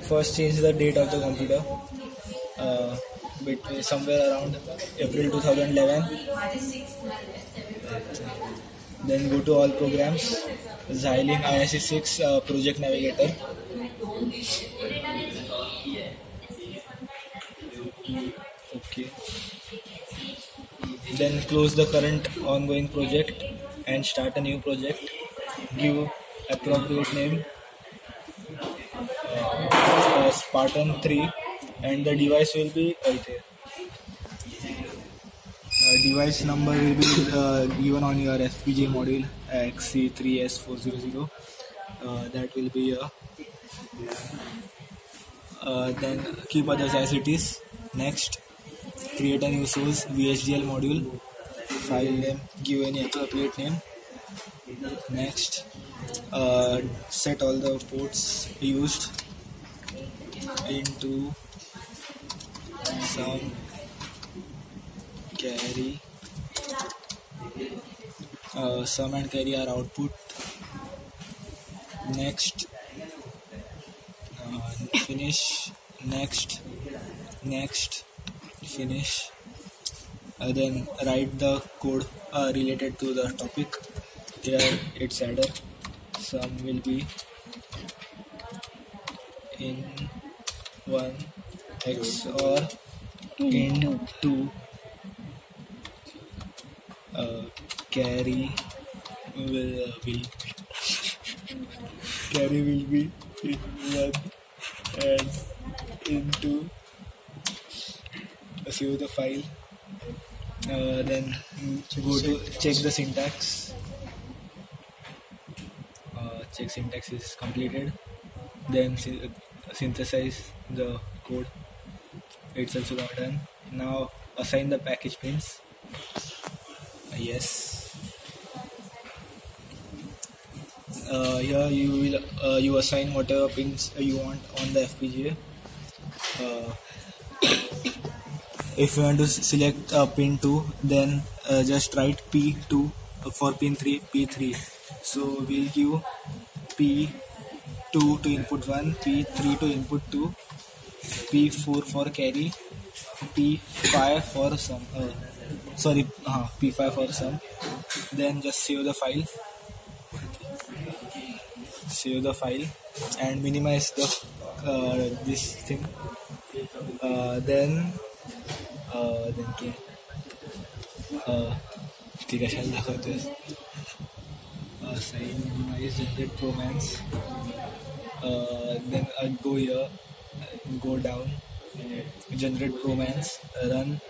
first change the date of the computer between somewhere around April 2011. Then go to all programs, Xilinx ISC6 project navigator. Okay. Then close the current ongoing project and start a new project. Give appropriate name, Spartan 3, and the device will be right here. Device number will be given on your FPGA module XC3S400. That will be then keep others as it is. Next, create a new source Vhdl module. File name, give any appropriate name. Next, set all the ports used into some carry. Sum and carry are output. Next, finish. Next, finish. Then write the code related to the topic. Here its adder. Sum will be in 1 XOR in 2. Carry will be in 1 and into. Save the file. Then go to check the syntax. Check syntax is completed. Then synthesize the code. It's also done. Now assign the package pins. Yes. Here you assign whatever pins you want on the FPGA. If you want to select pin 2, then just write P2 for pin 3, P3. So we'll give P2 to input 1, P3 to input 2, P4 for carry, P5 for sum. P5 for sum. Then just save the file. Save the file and minimize the this thing. Then कशाला दाखवतोस sign minimize generate commands. Then go here, go down, generate commands, run.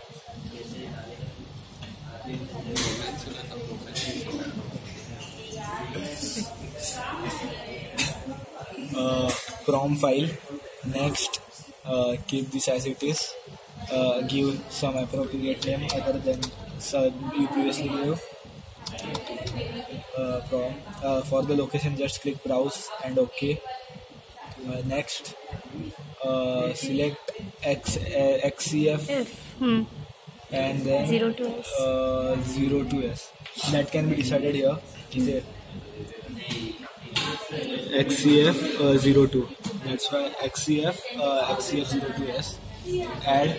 Prom file. Next, keep this as it is. Give some appropriate name other than you previously gave. Prom. For the location, just click browse and OK. Next, select XCF and then 02S. That can be decided here. XCF 02. That's why XCF 02S. Add.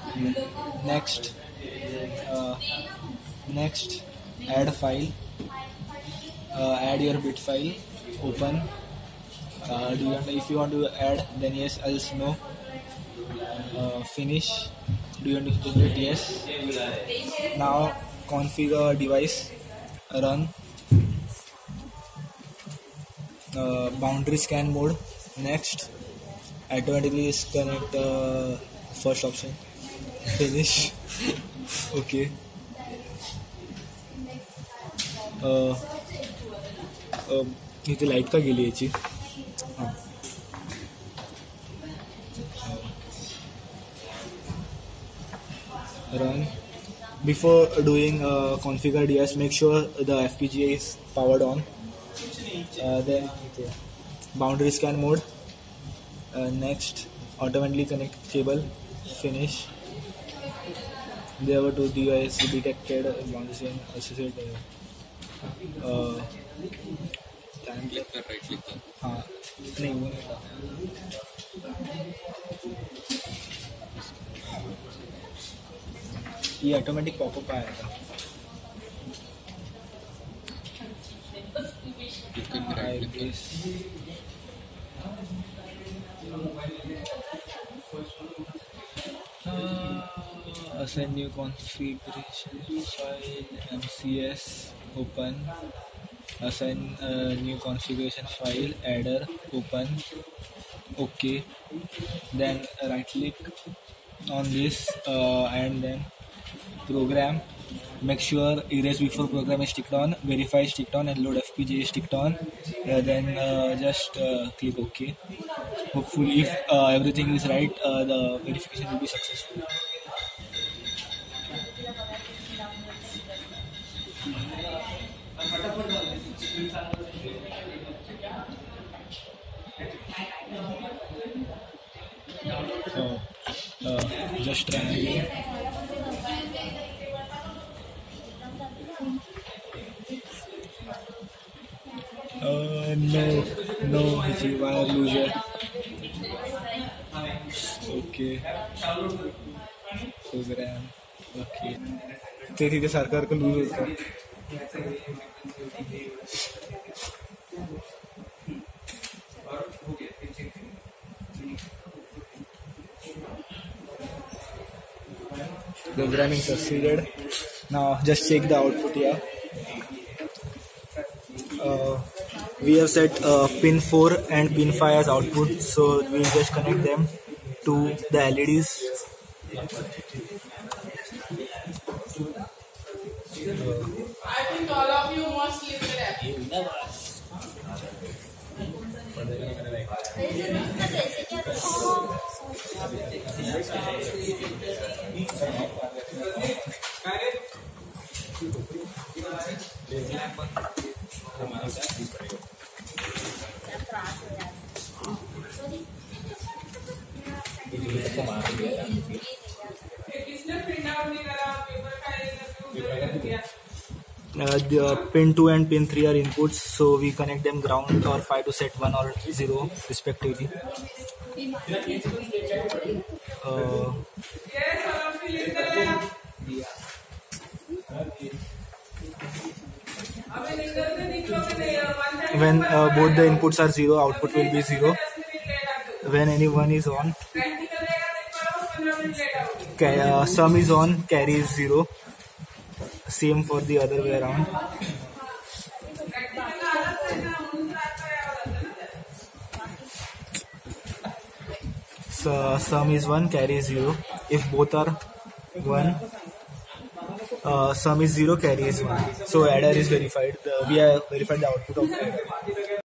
Next, add file. Add your bit file. Open. If you want to add, then yes, else no. Finish. Do you want to generate? Yes. Now configure device. Run. Boundary scan mode. Next, automatically disconnect first option. Finish. Okay. इथे light का गेली याची. Run. Before doing configure DS, make sure the FPGA is powered on. Then boundary scan mode. Next, automatically connect cable. Finish. There were two devices detected. Boundary scan associated. Right click. हाँ नहीं वो नहीं था. ये automatic popup आएगा। Assign new configuration file, MCS, open. Assign new configuration file, adder, open. OK. Then right click on this and then program. Make sure erase before program is ticked on, verify is ticked on, and load FPGA is ticked on. Then just click OK. Hopefully, if everything is right, the verification will be successful. Just try again. No, wire loser. Okay. Program. Okay. ते तिथे सारखं loose होतं. Programming succeeded. Now just check the output here. We have set pin 4 and pin 5 as output, so we'll just connect them to the LEDs. I think all of you must leave the app. The pin 2 and pin 3 are inputs, so we connect them ground or 5 to set 1 or 0 respectively. When both the inputs are 0, output will be 0. When any one is on, sum is on, carry is 0. Same for the other way around. So sum is 1, carry is 0. If both are 1, sum is 0, carry is 1. So adder is verified. We have verified the output of adder.